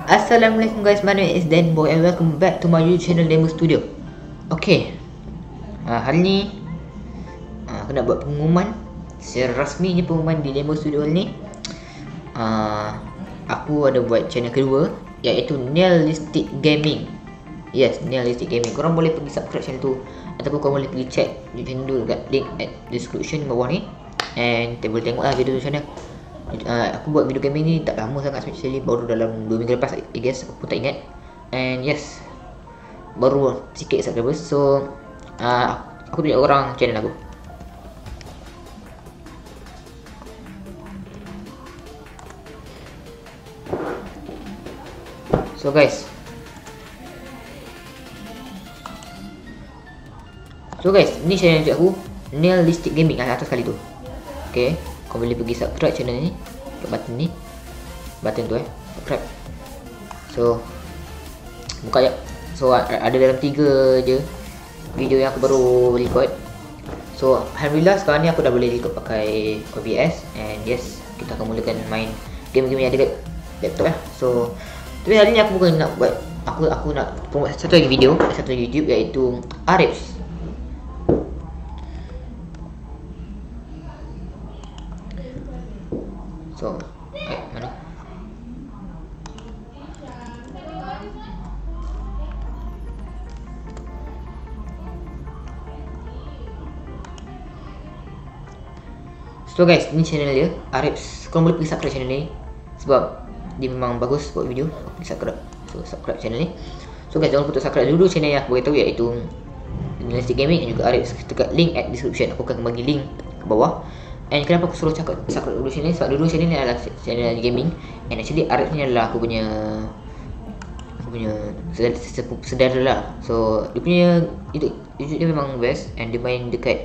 Assalamualaikum guys, my name is Dan Boy and welcome back to my YouTube channel Demo Studio. Okay, hari ni aku nak buat pengumuman secara rasminya, pengumuman di Demo Studio ni. Aku ada buat channel kedua, iaitu Nihilistic Gaming. Yes, Nihilistic Gaming. Korang boleh pergi subscribe channel tu, ataupun korang boleh pergi check di channel tu dekat link at description bawah ni, and boleh tengok lah video tu sana. Aku buat video gaming ni tak lama sangat, actually baru dalam 2 minggu lepas, I guess, aku tak ingat. And yes, baru sikit subscribers. So aku tunjuk orang channel aku. So guys, ni channel YouTube aku, Nihilistic Gaming, atas kali tu. Okay, kau boleh pergi subscribe channel ni, kat button ni, button tu subscribe. So buka je. So ada dalam 3 je video yang aku baru record. So alhamdulillah sekarang ni aku dah boleh record pakai OBS, and yes, kita akan mulakan main game-game yang ada kat laptop ya. So tapi hari ni aku bukan nak buat, aku nak promote satu lagi video, satu lagi YouTube, iaitu Arifs. So, mana? So guys, ni channel dia, Arifs. Korang boleh pergi subscribe channel ni sebab dia memang bagus buat video. Pergi subscribe. So, subscribe channel ni. So guys, jangan lupa untuk subscribe dulu channel yang aku beritahu, iaitu Nihilistic Gaming dan juga Arifs. Dekat link at description, aku akan bagi link ke bawah. And kenapa aku suruh cakap subscribe dulu channel ni? Sebab dulu channel ni adalah channel gaming, and actually Arifs ni adalah aku punya saudara lah. So dia punya YouTube dia memang best, and dia main dekat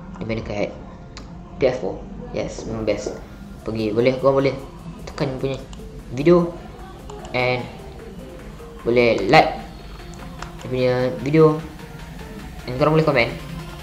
PS4. Yes, memang best. Korang boleh tekan punya video, and boleh like dia punya video, and korang boleh komen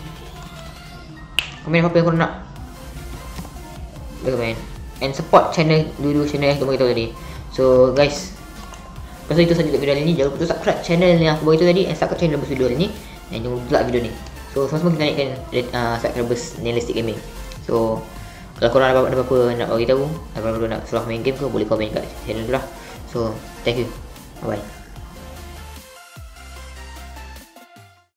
apa yang korang nak. Boleh komen and support channel channel yang aku beritahu tadi. So guys, pasal itu saja untuk video hari ni. Jangan lupa subscribe channel yang aku beritahu tadi, and subscribe channel video hari ni, and jangan lupa like video ni. So sama-sama kita naikkan subscribers Nihilistic Gaming. So kalau korang ada apa-apa nak beritahu, apa-apa nak salah main game ke, boleh komen kat channel tu lah. So thank you, bye bye.